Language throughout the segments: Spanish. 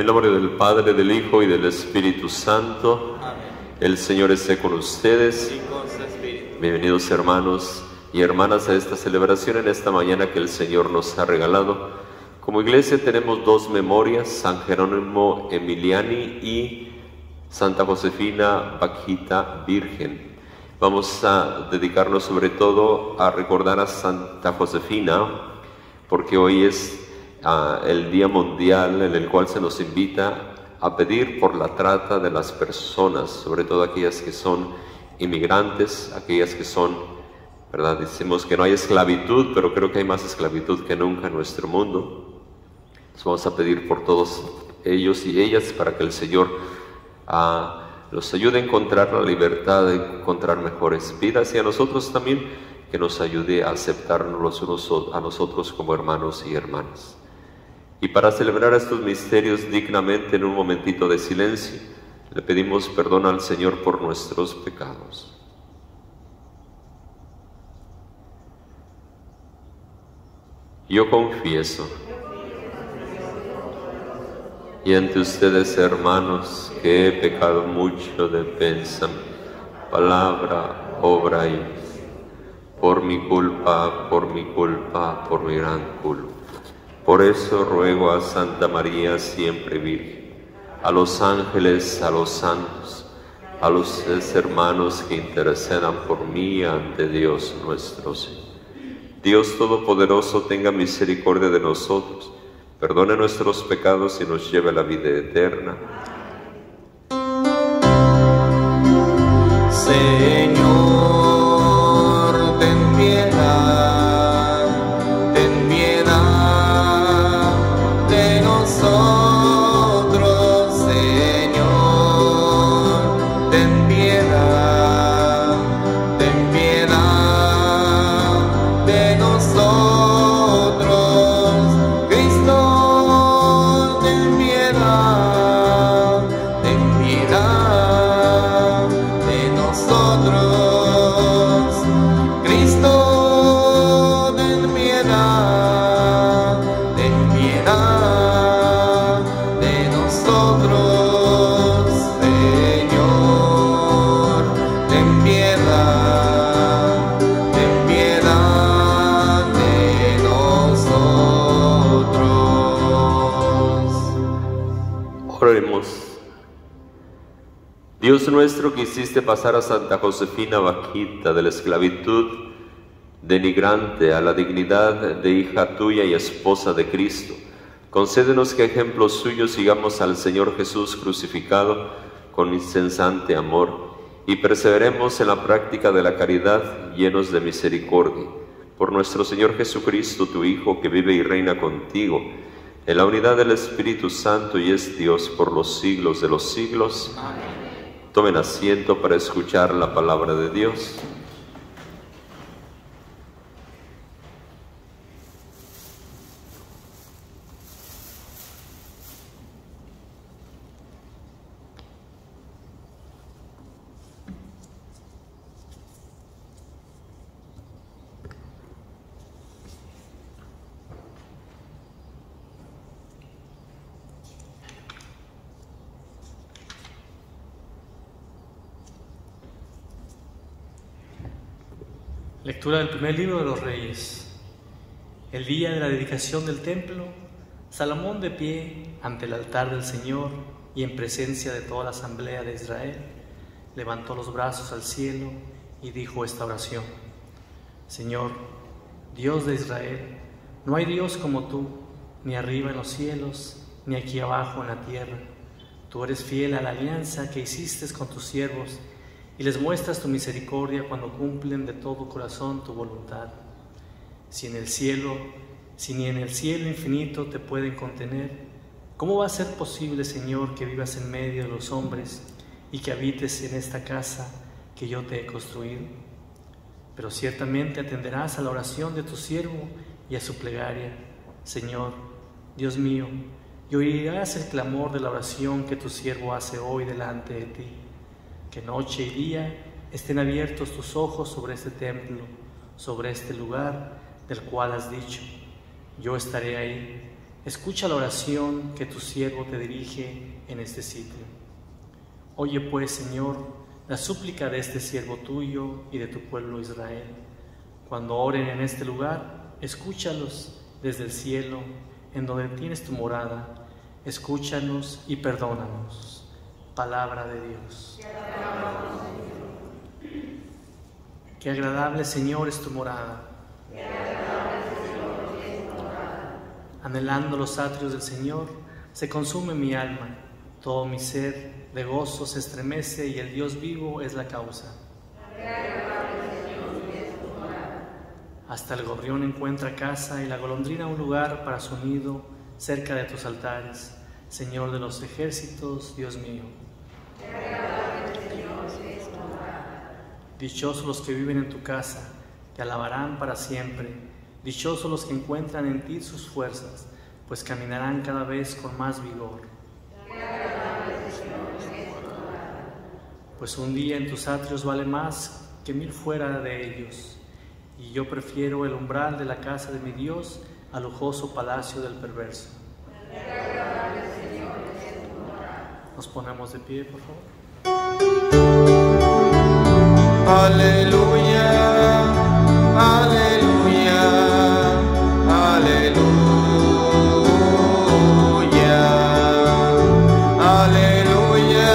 el nombre del Padre, del Hijo y del Espíritu Santo. Amén. El Señor esté con ustedes. Y con su espíritu. Bienvenidos hermanos y hermanas a esta celebración en esta mañana que el Señor nos ha regalado. Como iglesia tenemos dos memorias, San Jerónimo Emiliani y Santa Josefina Bajita Virgen. Vamos a dedicarnos sobre todo a recordar a Santa Josefina, porque hoy es el Día Mundial en el cual se nos invita a pedir por la trata de las personas, sobre todo aquellas que son inmigrantes, aquellas que son, ¿verdad? Decimos que no hay esclavitud, pero creo que hay más esclavitud que nunca en nuestro mundo. Entonces vamos a pedir por todos ellos y ellas para que el Señor los ayude a encontrar la libertad, a encontrar mejores vidas, y a nosotros también que nos ayude a aceptarnos los unos a nosotros como hermanos y hermanas. Y para celebrar estos misterios dignamente, en un momentito de silencio, le pedimos perdón al Señor por nuestros pecados. Yo confieso, y ante ustedes, hermanos, que he pecado mucho de pensamiento, palabra, obra y por mi culpa, por mi gran culpa. Por eso ruego a Santa María, siempre Virgen, a los ángeles, a los santos, a los hermanos que intercedan por mí ante Dios nuestro Señor. Dios Todopoderoso tenga misericordia de nosotros, perdone nuestros pecados y nos lleve a la vida eterna. Señor, ten piedad de nosotros. Señor, ten piedad de nosotros. Cristo, ten piedad de nosotros. Cristo, ten piedad de nosotros. Señor, ten piedad de nosotros. Oremos. Dios nuestro, que hiciste pasar a Santa Josefina Bajita de la esclavitud denigrante a la dignidad de hija tuya y esposa de Cristo, concédenos que a ejemplo suyo sigamos al Señor Jesús crucificado con incesante amor y perseveremos en la práctica de la caridad, llenos de misericordia. Por nuestro Señor Jesucristo, tu Hijo, que vive y reina contigo en la unidad del Espíritu Santo y es Dios por los siglos de los siglos. Amén. Tomen asiento para escuchar la palabra de Dios. Lectura del primer libro de los Reyes. El día de la dedicación del templo, Salomón, de pie ante el altar del Señor y en presencia de toda la asamblea de Israel, levantó los brazos al cielo y dijo esta oración: Señor, Dios de Israel, no hay Dios como tú, ni arriba en los cielos, ni aquí abajo en la tierra. Tú eres fiel a la alianza que hiciste con tus siervos y les muestras tu misericordia cuando cumplen de todo corazón tu voluntad. Si ni en el cielo infinito te pueden contener, ¿cómo va a ser posible, Señor, que vivas en medio de los hombres y que habites en esta casa que yo te he construido? Pero ciertamente atenderás a la oración de tu siervo y a su plegaria, Señor, Dios mío, y oirás el clamor de la oración que tu siervo hace hoy delante de ti. Que noche y día estén abiertos tus ojos sobre este templo, sobre este lugar del cual has dicho: yo estaré ahí, Escucha la oración que tu siervo te dirige en este sitio. Oye pues, Señor, la súplica de este siervo tuyo y de tu pueblo Israel. Cuando oren en este lugar, escúchalos desde el cielo, en donde tienes tu morada. Escúchanos y perdónanos. Palabra de Dios. Qué agradable, Señor, es tu morada. Anhelando los atrios del Señor, se consume mi alma. Todo mi ser de gozo se estremece y el Dios vivo es la causa. Hasta el gorrión encuentra casa y la golondrina un lugar para su nido cerca de tus altares, Señor de los ejércitos, Dios mío. Dichosos los que viven en tu casa, te alabarán para siempre. Dichosos los que encuentran en ti sus fuerzas, pues caminarán cada vez con más vigor. Pues un día en tus atrios vale más que 1000 fuera de ellos, y yo prefiero el umbral de la casa de mi Dios al lujoso palacio del perverso. Nos ponemos de pie, por favor. Aleluya, aleluya, aleluya, aleluya,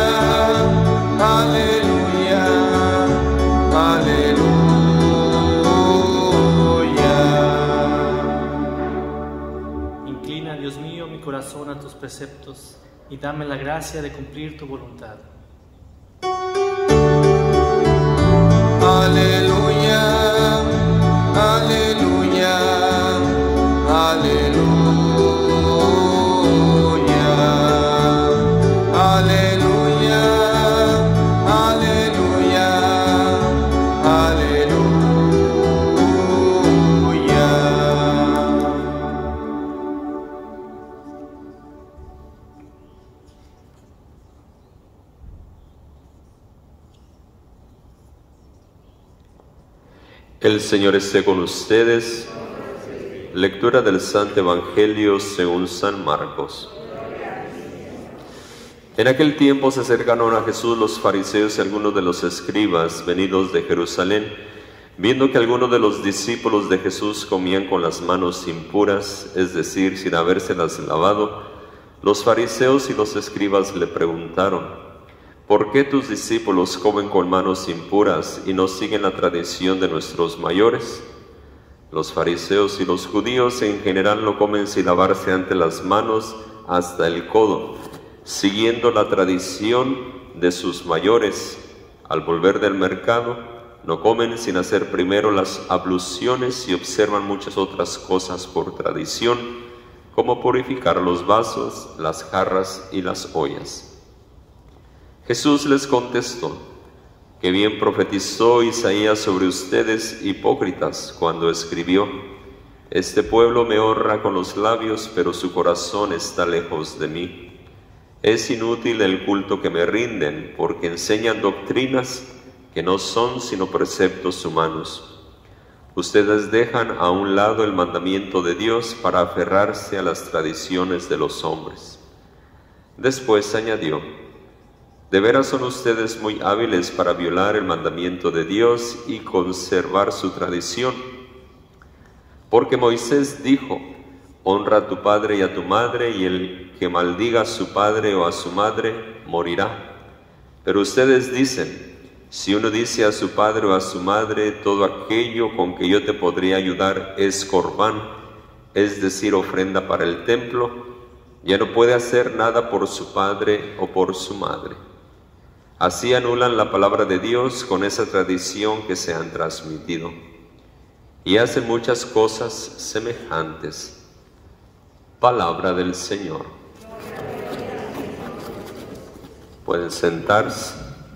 aleluya, aleluya. Inclina, Dios mío, mi corazón a tus preceptos y dame la gracia de cumplir tu voluntad. Aleluya, aleluya, aleluya, aleluya, aleluya, aleluya. El Señor esté con ustedes. Lectura del Santo Evangelio según San Marcos. En aquel tiempo se acercaron a Jesús los fariseos y algunos de los escribas venidos de Jerusalén, viendo que algunos de los discípulos de Jesús comían con las manos impuras, es decir, sin habérselas lavado. Los fariseos y los escribas le preguntaron: ¿por qué tus discípulos comen con manos impuras y no siguen la tradición de nuestros mayores? Los fariseos y los judíos en general no comen sin lavarse antes las manos hasta el codo, siguiendo la tradición de sus mayores. Al volver del mercado, no comen sin hacer primero las abluciones y observan muchas otras cosas por tradición, como purificar los vasos, las jarras y las ollas. Jesús les contestó: que bien profetizó Isaías sobre ustedes, hipócritas, cuando escribió: este pueblo me honra con los labios, pero su corazón está lejos de mí. Es inútil el culto que me rinden, porque enseñan doctrinas que no son sino preceptos humanos. Ustedes dejan a un lado el mandamiento de Dios para aferrarse a las tradiciones de los hombres. Después añadió: de veras son ustedes muy hábiles para violar el mandamiento de Dios y conservar su tradición. Porque Moisés dijo: honra a tu padre y a tu madre, y el que maldiga a su padre o a su madre morirá. Pero ustedes dicen: si uno dice a su padre o a su madre, todo aquello con que yo te podría ayudar es corbán, es decir, ofrenda para el templo, ya no puede hacer nada por su padre o por su madre. Así anulan la palabra de Dios con esa tradición que se han transmitido, y hacen muchas cosas semejantes. Palabra del Señor. Pueden sentarse.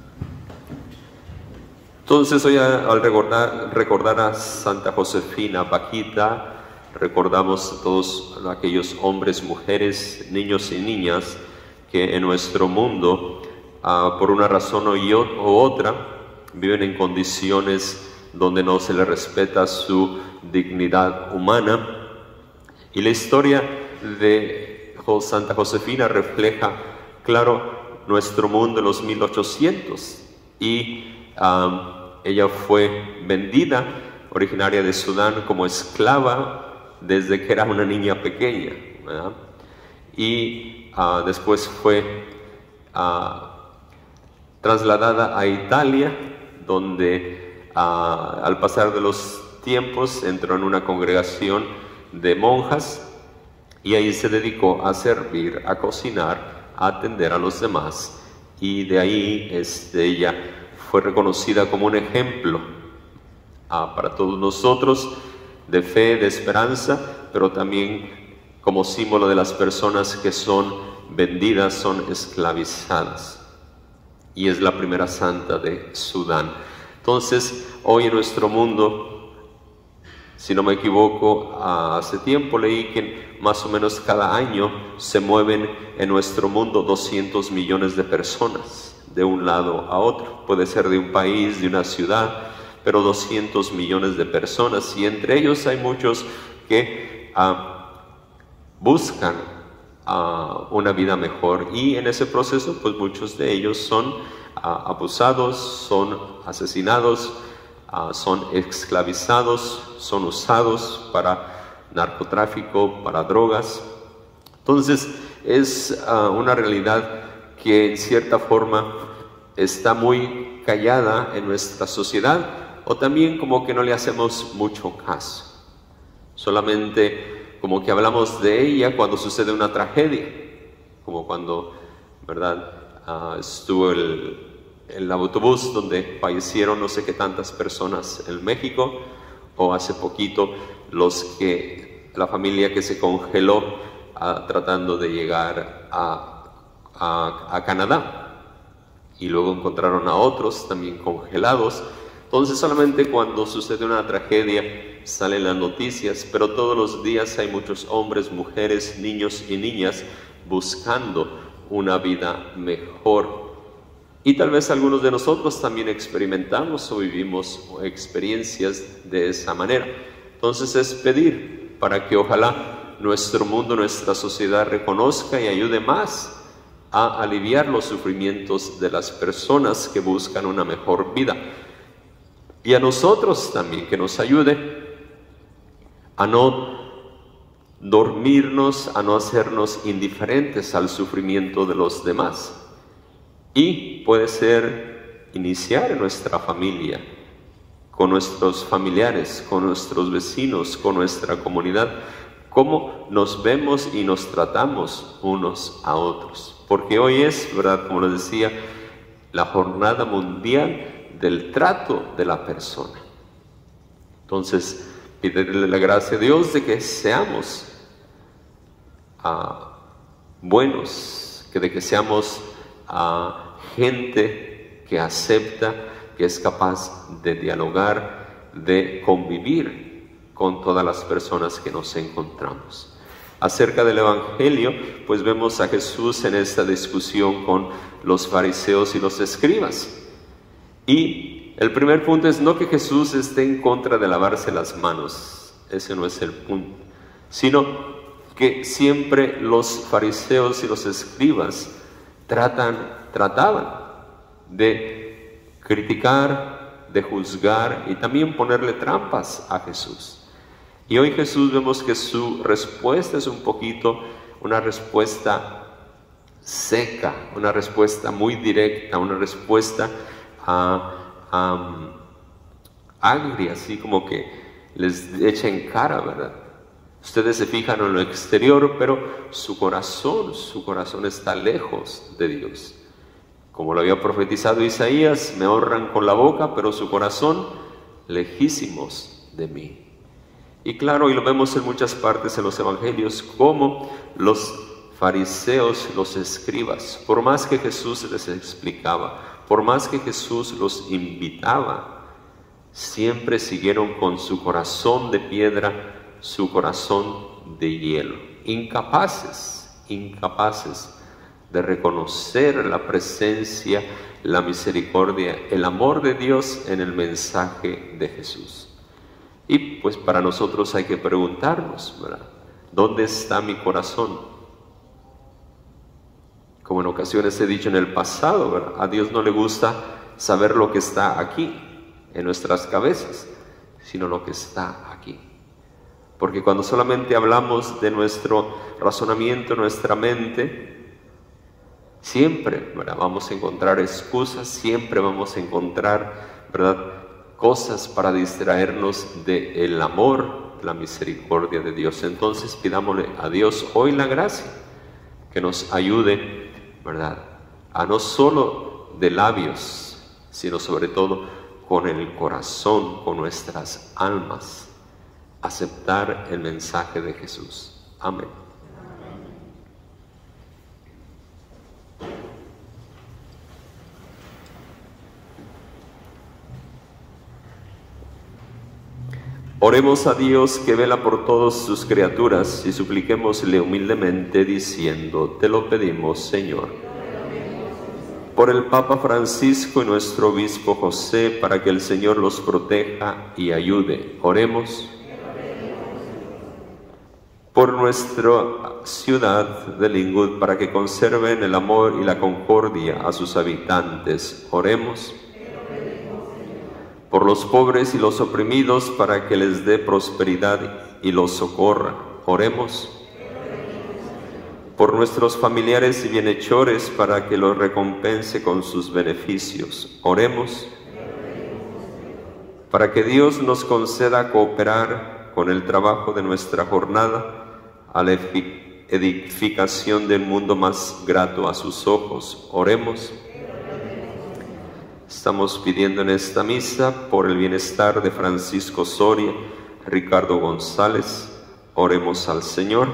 Entonces hoy al recordar a Santa Josefina Bakhita, recordamos a todos aquellos hombres, mujeres, niños y niñas que en nuestro mundo, por una razón u otra, viven en condiciones donde no se les respeta su dignidad humana. Y la historia de Santa Josefina refleja, claro, nuestro mundo en los 1800 y ella fue vendida, originaria de Sudán, como esclava desde que era una niña pequeña, ¿verdad? Y después fue trasladada a Italia, donde al pasar de los tiempos entró en una congregación de monjas y ahí se dedicó a servir, a cocinar, a atender a los demás, y de ahí ella fue reconocida como un ejemplo para todos nosotros de fe, de esperanza, pero también como símbolo de las personas que son vendidas, son esclavizadas, y es la primera santa de Sudán. Entonces, hoy en nuestro mundo, si no me equivoco, hace tiempo leí que más o menos cada año se mueven en nuestro mundo 200 millones de personas de un lado a otro. Puede ser de un país, de una ciudad, pero 200 millones de personas, y entre ellos hay muchos que buscan una vida mejor, y en ese proceso pues muchos de ellos son abusados, son asesinados, son esclavizados, son usados para narcotráfico, para drogas. Entonces es una realidad que en cierta forma está muy callada en nuestra sociedad, o también como que no le hacemos mucho caso. Solamente como que hablamos de ella cuando sucede una tragedia, como cuando, ¿verdad? Estuvo el autobús donde fallecieron no sé qué tantas personas en México, o hace poquito la familia que se congeló tratando de llegar a Canadá, y luego encontraron a otros también congelados. Entonces solamente cuando sucede una tragedia salen las noticias, pero todos los días hay muchos hombres, mujeres, niños y niñas buscando una vida mejor. Y tal vez algunos de nosotros también experimentamos o vivimos experiencias de esa manera. Entonces es pedir para que ojalá nuestro mundo, nuestra sociedad reconozca y ayude más a aliviar los sufrimientos de las personas que buscan una mejor vida. Y a nosotros también que nos ayude a no dormirnos, a no hacernos indiferentes al sufrimiento de los demás. Y puede ser iniciar en nuestra familia, con nuestros familiares, con nuestros vecinos, con nuestra comunidad, cómo nos vemos y nos tratamos unos a otros. Porque hoy es, ¿verdad?, como les decía, la jornada mundial del trato de la persona. Entonces, pedirle la gracia a Dios de que seamos buenos, de que seamos gente que acepta, que es capaz de dialogar, de convivir con todas las personas que nos encontramos. Acerca del Evangelio, pues vemos a Jesús en esta discusión con los fariseos y los escribas. Y el primer punto es no que Jesús esté en contra de lavarse las manos, ese no es el punto, sino que siempre los fariseos y los escribas trataban de criticar, de juzgar y también ponerle trampas a Jesús. Y hoy Jesús vemos que su respuesta es un poquito una respuesta seca, una respuesta muy directa, una respuesta agria, así como que les echa en cara, ¿verdad? Ustedes se fijan en lo exterior, pero su corazón está lejos de Dios. Como lo había profetizado Isaías, me honran con la boca, pero su corazón lejísimos de mí. Y claro, y lo vemos en muchas partes en los evangelios, como los fariseos, los escribas, por más que Jesús les explicaba, por más que Jesús los invitaba, siempre siguieron con su corazón de piedra, su corazón de hielo, incapaces de reconocer la presencia, la misericordia, el amor de Dios en el mensaje de Jesús. Y pues para nosotros hay que preguntarnos, ¿verdad? ¿Dónde está mi corazón? Como en ocasiones he dicho en el pasado, ¿verdad? A Dios no le gusta saber lo que está aquí, en nuestras cabezas, sino lo que está aquí. Porque cuando solamente hablamos de nuestro razonamiento, nuestra mente, siempre, ¿verdad?, vamos a encontrar excusas, siempre vamos a encontrar, ¿verdad?, cosas para distraernos del amor, la misericordia de Dios. Entonces pidámosle a Dios hoy la gracia que nos ayude, ¿verdad?, a no solo de labios, sino sobre todo con el corazón, con nuestras almas, aceptar el mensaje de Jesús. Amén. Oremos a Dios que vela por todas sus criaturas y supliquémosle humildemente diciendo: te lo pedimos, Señor. Por el Papa Francisco y nuestro Obispo José, para que el Señor los proteja y ayude. Oremos. Por nuestra ciudad de Lingud, para que conserven el amor y la concordia a sus habitantes. Oremos. Por los pobres y los oprimidos, para que les dé prosperidad y los socorra. Oremos. Por nuestros familiares y bienhechores, para que los recompense con sus beneficios. Oremos. Para que Dios nos conceda cooperar con el trabajo de nuestra jornada a la edificación del mundo más grato a sus ojos. Oremos. Estamos pidiendo en esta misa por el bienestar de Francisco Soria, Ricardo González. Oremos al Señor.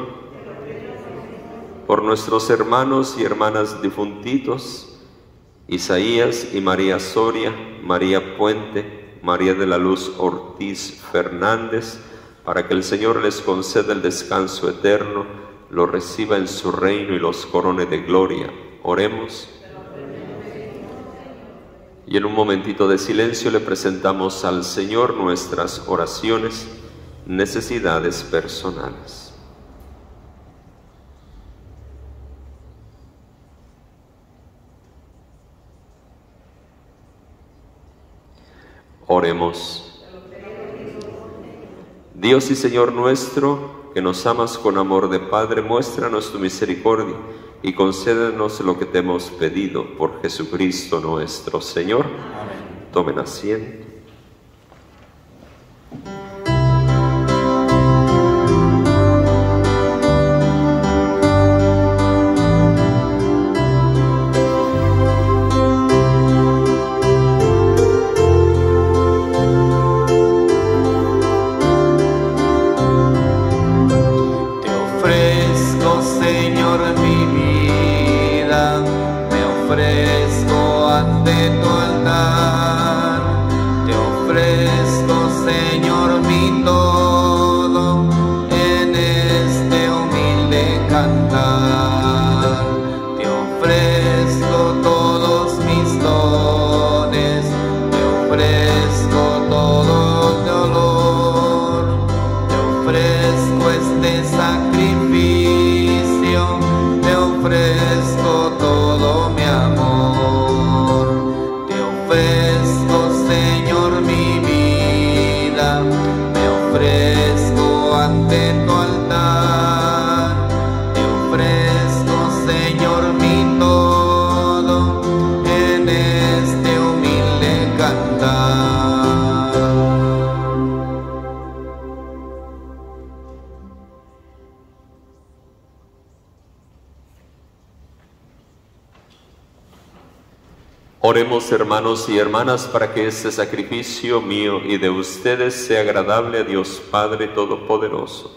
Por nuestros hermanos y hermanas difuntitos, Isaías y María Soria, María Puente, María de la Luz Ortiz Fernández, para que el Señor les conceda el descanso eterno, los reciba en su reino y los corone de gloria. Oremos. Y en un momentito de silencio le presentamos al Señor nuestras oraciones, necesidades personales. Oremos. Dios y Señor nuestro, que nos amas con amor de Padre, muéstranos tu misericordia y concédenos lo que te hemos pedido por Jesucristo nuestro Señor. Amén. Tomen asiento. Oremos, hermanos y hermanas, para que este sacrificio mío y de ustedes sea agradable a Dios Padre Todopoderoso.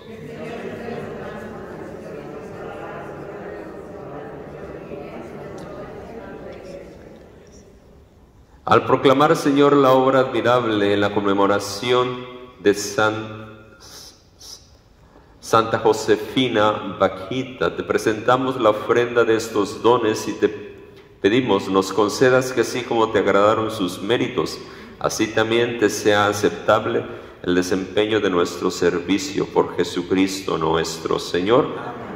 Al proclamar, Señor, la obra admirable en la conmemoración de Santa Josefina Bakhita, te presentamos la ofrenda de estos dones y te pedimos nos concedas que así como te agradaron sus méritos, así también te sea aceptable el desempeño de nuestro servicio por Jesucristo nuestro Señor.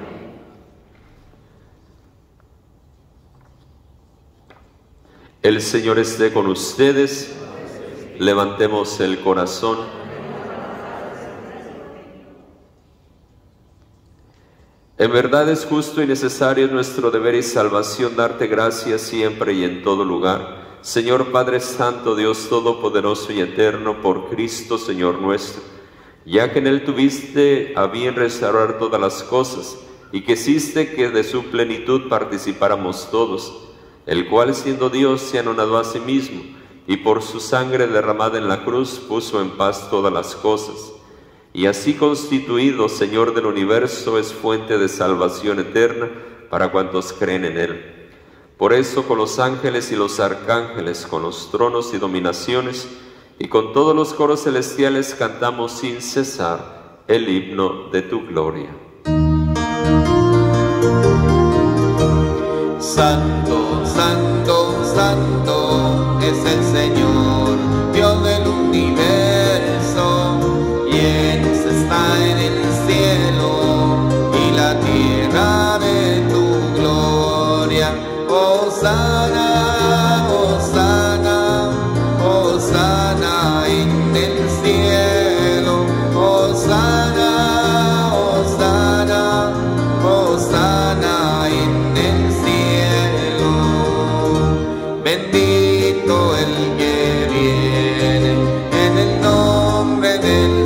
El Señor esté con ustedes. Levantemos el corazón. En verdad es justo y necesario nuestro deber y salvación darte gracias siempre y en todo lugar, Señor Padre Santo, Dios Todopoderoso y Eterno, por Cristo Señor nuestro, ya que en Él tuviste a bien restaurar todas las cosas, y que hiciste que de su plenitud participáramos todos, el cual siendo Dios se anonadó a sí mismo, y por su sangre derramada en la cruz puso en paz todas las cosas. Y así constituido, Señor del universo, es fuente de salvación eterna para cuantos creen en Él. Por eso, con los ángeles y los arcángeles, con los tronos y dominaciones, y con todos los coros celestiales, cantamos sin cesar el himno de tu gloria. Santo, santo, santo es el Señor, Dios del universo. Quien está en el cielo y la tierra de tu gloria. Hosana, hosana, hosana en el cielo. Hosana, hosana, hosana en el cielo. Bendito el que viene en el nombre del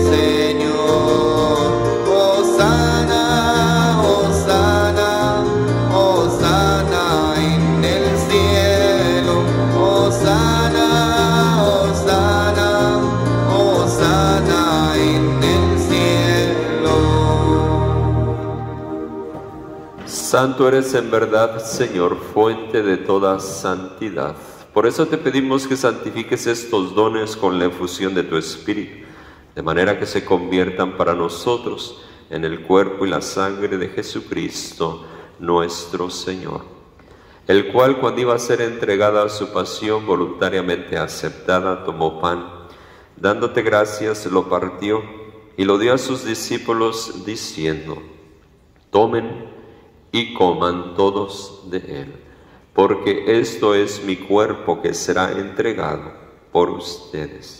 Santo eres en verdad, Señor, fuente de toda santidad. Por eso te pedimos que santifiques estos dones con la efusión de tu Espíritu, de manera que se conviertan para nosotros en el cuerpo y la sangre de Jesucristo, nuestro Señor, el cual, cuando iba a ser entregada a su pasión voluntariamente aceptada, tomó pan, dándote gracias, lo partió y lo dio a sus discípulos, diciendo: tomen y coman todos de él, porque esto es mi cuerpo que será entregado por ustedes.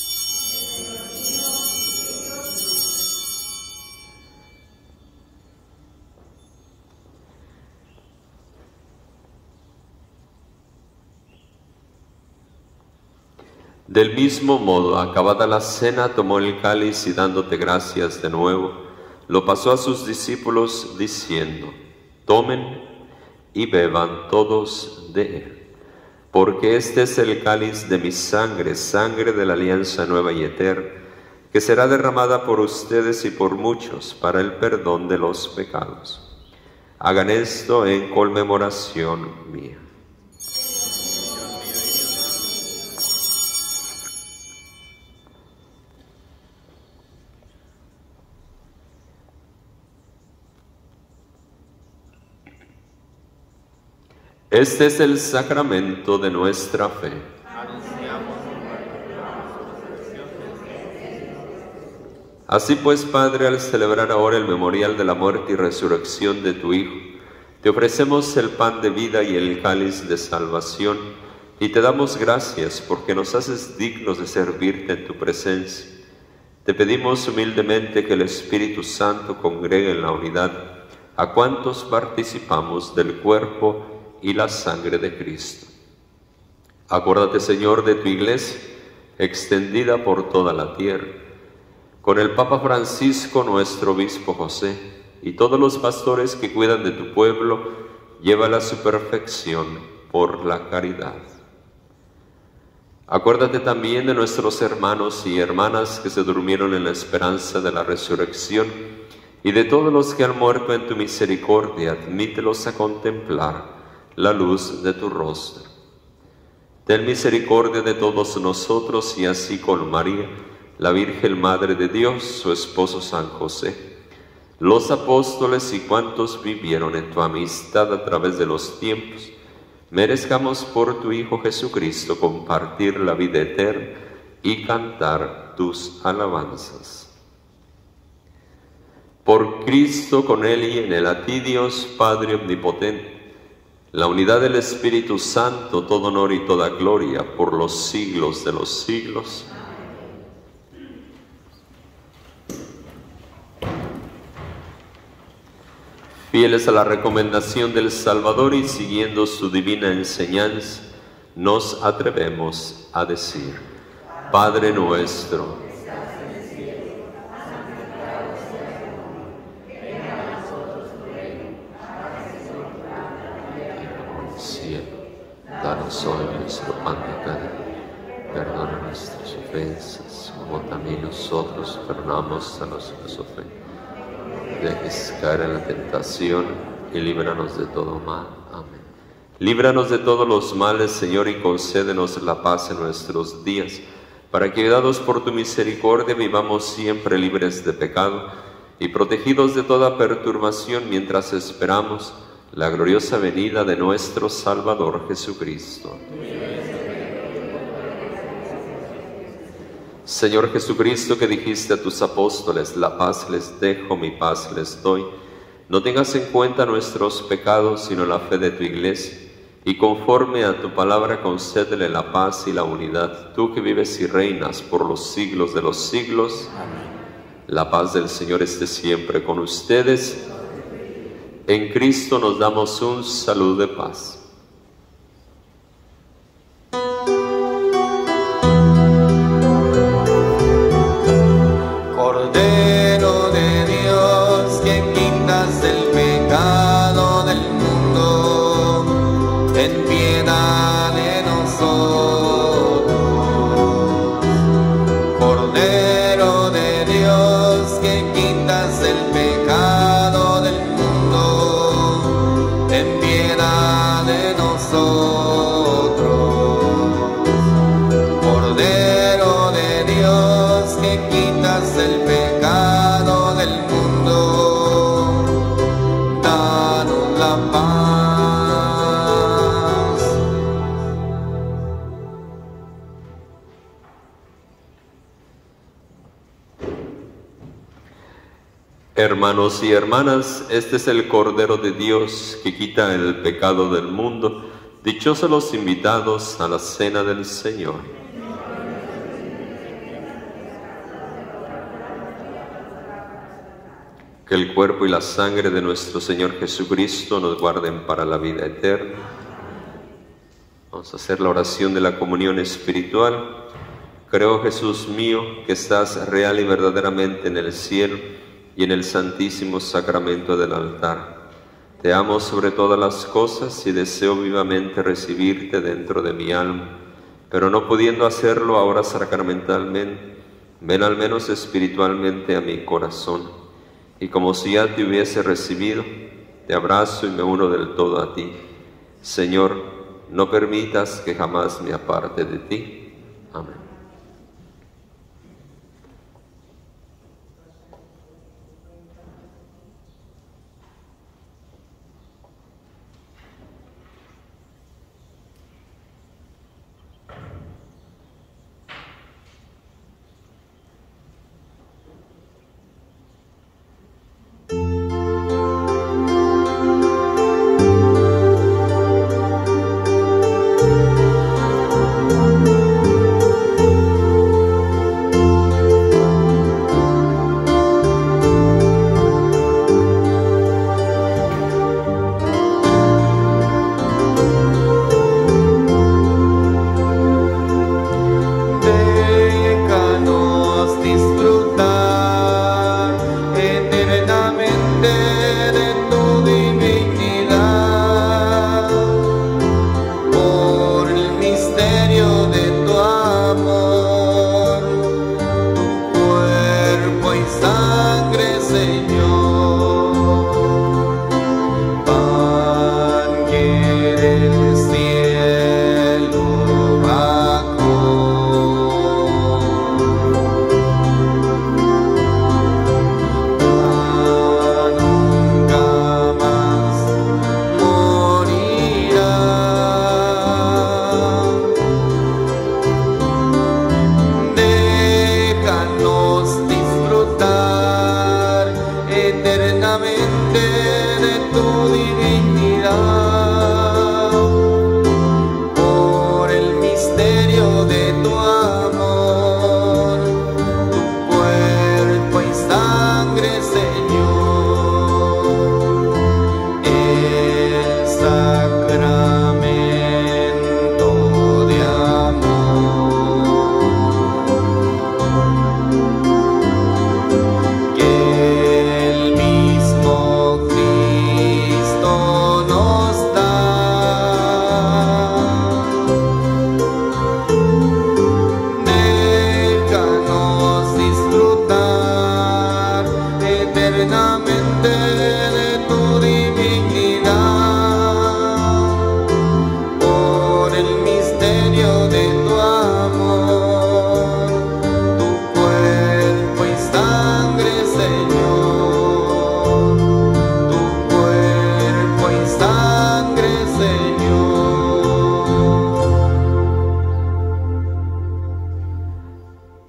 Del mismo modo, acabada la cena, tomó el cáliz y dándote gracias de nuevo, lo pasó a sus discípulos diciendo: tomen y beban todos de él, porque este es el cáliz de mi sangre, sangre de la alianza nueva y eterna, que será derramada por ustedes y por muchos para el perdón de los pecados. Hagan esto en conmemoración mía. Este es el sacramento de nuestra fe. Así pues, Padre, al celebrar ahora el memorial de la muerte y resurrección de tu Hijo, te ofrecemos el pan de vida y el cáliz de salvación, y te damos gracias porque nos haces dignos de servirte en tu presencia. Te pedimos humildemente que el Espíritu Santo congregue en la unidad a cuantos participamos del cuerpo y la sangre de Cristo. Acuérdate, Señor, de tu Iglesia, extendida por toda la tierra, con el Papa Francisco, nuestro Obispo José, y todos los pastores que cuidan de tu pueblo, llévala a su perfección por la caridad. Acuérdate también de nuestros hermanos y hermanas que se durmieron en la esperanza de la resurrección, y de todos los que han muerto en tu misericordia, admítelos a contemplar la luz de tu rostro. Ten misericordia de todos nosotros, y así con María, la Virgen Madre de Dios, su esposo San José, los apóstoles y cuantos vivieron en tu amistad a través de los tiempos, merezcamos por tu Hijo Jesucristo compartir la vida eterna y cantar tus alabanzas. Por Cristo, con Él y en Él, a ti Dios Padre Omnipotente, la unidad del Espíritu Santo, todo honor y toda gloria por los siglos de los siglos. Fieles a la recomendación del Salvador y siguiendo su divina enseñanza, nos atrevemos a decir: Padre nuestro, danos hoy nuestro pan de cada día. Perdona nuestras ofensas, como también nosotros perdonamos a los que nos ofenden. No dejes caer en la tentación y líbranos de todo mal. Amén. Líbranos de todos los males, Señor, y concédenos la paz en nuestros días, para que, dados por tu misericordia, vivamos siempre libres de pecado y protegidos de toda perturbación mientras esperamos la gloriosa venida de nuestro Salvador Jesucristo. Señor Jesucristo, que dijiste a tus apóstoles: la paz les dejo, mi paz les doy, no tengas en cuenta nuestros pecados, sino la fe de tu Iglesia, y conforme a tu palabra concédele la paz y la unidad, tú que vives y reinas por los siglos de los siglos. Amén. La paz del Señor esté siempre con ustedes. En Cristo nos damos un saludo de paz. Cordero de Dios, que quitas el pecado del mundo, ten piedad de nosotros. Cordero de Dios, que quitas el pecado del mundo, ten piedad de nosotros. Cordero de Dios, que quitas el pecado del mundo, danos la paz. Hermanos y hermanas, este es el Cordero de Dios que quita el pecado del mundo. Dichosos los invitados a la cena del Señor. Que el cuerpo y la sangre de nuestro Señor Jesucristo nos guarden para la vida eterna. Vamos a hacer la oración de la comunión espiritual. Creo, Jesús mío, que estás real y verdaderamente en el cielo y en el santísimo sacramento del altar. Te amo sobre todas las cosas y deseo vivamente recibirte dentro de mi alma, pero no pudiendo hacerlo ahora sacramentalmente, ven al menos espiritualmente a mi corazón, y como si ya te hubiese recibido, te abrazo y me uno del todo a ti. Señor, no permitas que jamás me aparte de ti. Amén.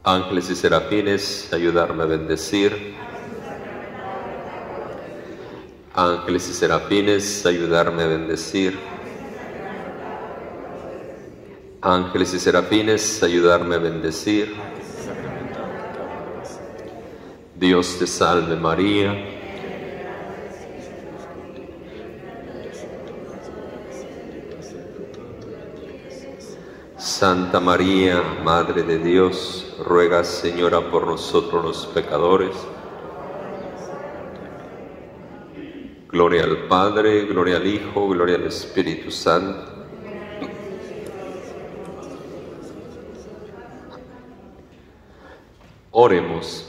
Ángeles y serafines, ayudarme a bendecir. Ángeles y serafines, ayudarme a bendecir. Ángeles y serafines, ayudarme a bendecir. Dios te salve María, Santa María, Madre de Dios, ruega, Señora, por nosotros los pecadores. Gloria al Padre, gloria al Hijo, gloria al Espíritu Santo. Oremos.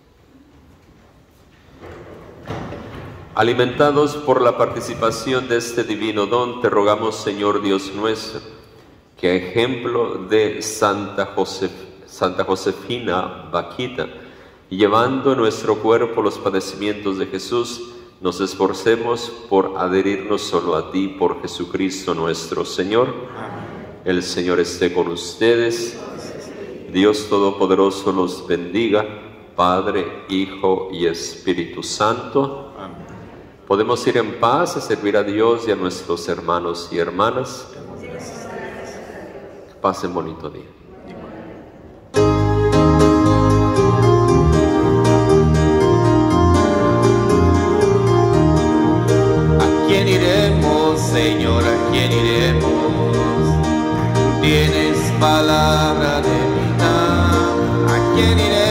Alimentados por la participación de este divino don, te rogamos, Señor Dios nuestro, que a ejemplo de Santa Josefina Baquita, y llevando en nuestro cuerpo los padecimientos de Jesús, nos esforcemos por adherirnos solo a ti, por Jesucristo nuestro Señor. Amén. El Señor esté con ustedes. Dios Todopoderoso los bendiga, Padre, Hijo y Espíritu Santo. Amén. Podemos ir en paz a servir a Dios y a nuestros hermanos y hermanas. Pasen bonito día. ¿A quién iremos, Señor? ¿A quién iremos? Tienes palabra de vida. ¿A quién iremos?